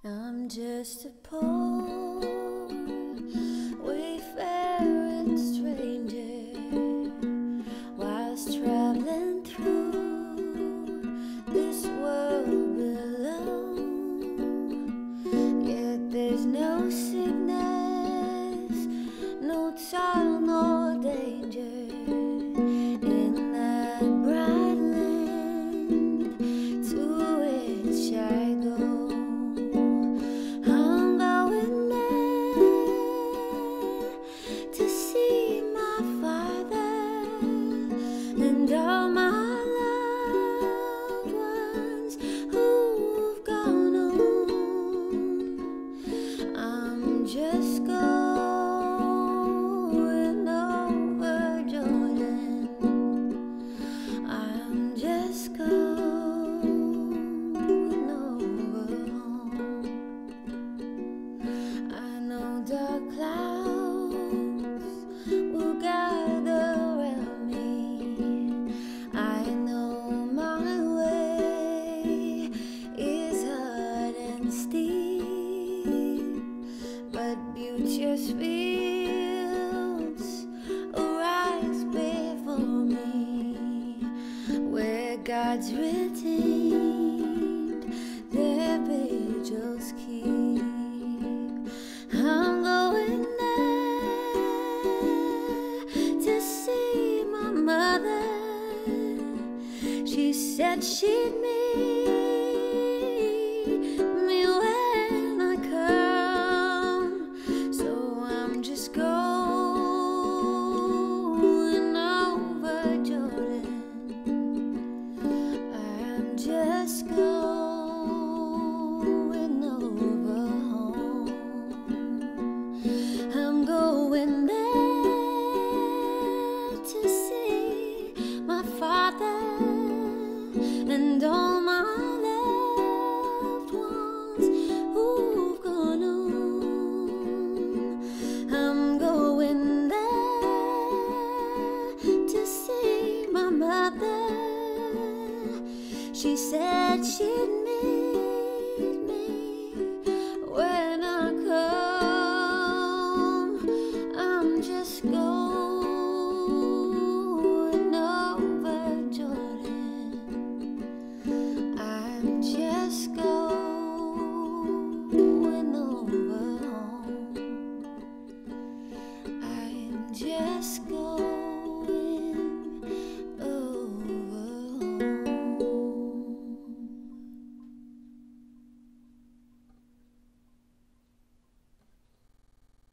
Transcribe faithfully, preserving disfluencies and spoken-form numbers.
I'm just a poor wayfaring stranger whilst traveling through this world below. Yet there's no sickness, no toil, no danger in that bright land to which I go. And all my loved ones who've gone on, I'm just going over Jordan. I'm just going over home. I know dark clouds will gather around me. I know my way is hard and steep, but beauteous fields arise before me, where God's redeemed their vigils keep. I'm going there to see my mother. She said she'd meet me when I come, so I'm just going over Jordan. I'm just going over home. I'm going there to see my father and all my loved ones who've gone on. I'm going there to see my mother. She said she'd meet me